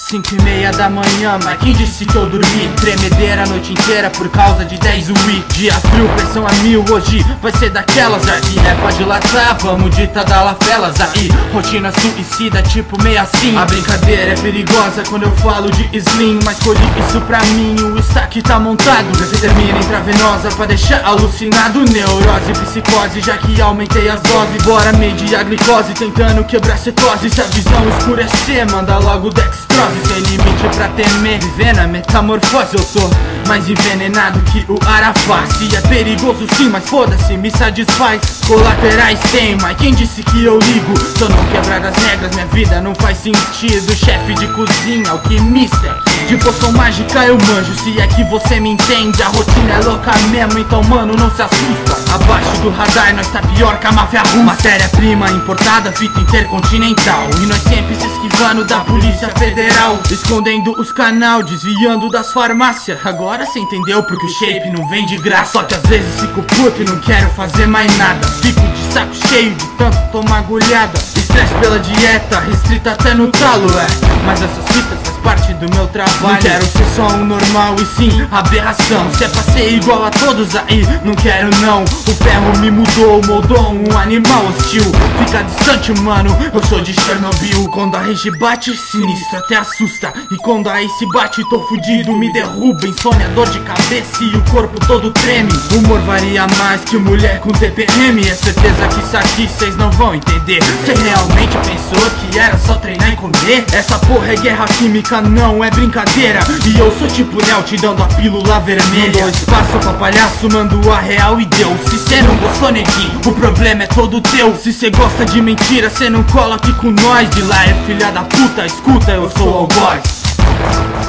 5:30 da manhã, mas quem disse que eu dormi? Tremedeira a noite inteira por causa de 10 Wii. Dia frio, pressão a 1000, hoje vai ser daquelas. Aí é pra dilatar, vamos de Tadalafelas. Aí, rotina suicida, tipo meio assim. A brincadeira é perigosa quando eu falo de slim, mas colhi isso pra mim, o stack tá montado. Determina intravenosa pra deixar alucinado. Neurose, psicose, já que aumentei as doses. Bora medir a glicose, tentando quebrar cetose. Se a visão escurecer, manda logo dextrose. Sem limite pra temer, viver na metamorfose. Eu sou mais envenenado que o Araface. É perigoso sim, mas foda-se, me satisfaz. Colaterais tem, mas quem disse que eu ligo? Se eu não quebrar as regras, minha vida não faz sentido. Chefe de cozinha, alquimista, de poção mágica eu manjo, se é que você me entende. A rotina é louca mesmo, então mano, não se assusta. Abaixo do radar, nós tá pior que a máfia russa. Matéria-prima importada, fita intercontinental. E nós sempre se esquivando da polícia federal, escondendo os canal, desviando das farmácias. Agora cê entendeu porque o shape não vem de graça. Só que às vezes fico puto e não quero fazer mais nada. Fico de saco cheio de tanto tomar agulhada. Estresse pela dieta, restrita até no talo, mas essas fitas faz parte do meu trabalho. Não quero ser só um normal e sim aberração. Se é pra ser igual a todos aí, não quero não. O ferro me mudou, moldou um animal hostil. Fica distante mano, eu sou de Chernobyl. Quando a rage bate, sinistro até assusta. E quando a Ace bate, tô fudido, me derruba. Insônia, dor de cabeça e o corpo todo treme. Humor varia mais que mulher com TPM. É certeza que isso aqui cês não vão entender. Cê realmente pensou que era só treinar e comer? Essa porra é guerra química, não é brincadeira. E eu sou tipo Neo, te dando a pílula vermelha. Não dou espaço pra palhaço, mando a real e deu. Se cê não gostou, neguinho, o problema é todo teu. Se cê gosta de mentira, cê não cola aqui com nós. De lá é filha da puta, escuta, eu sou o algoz.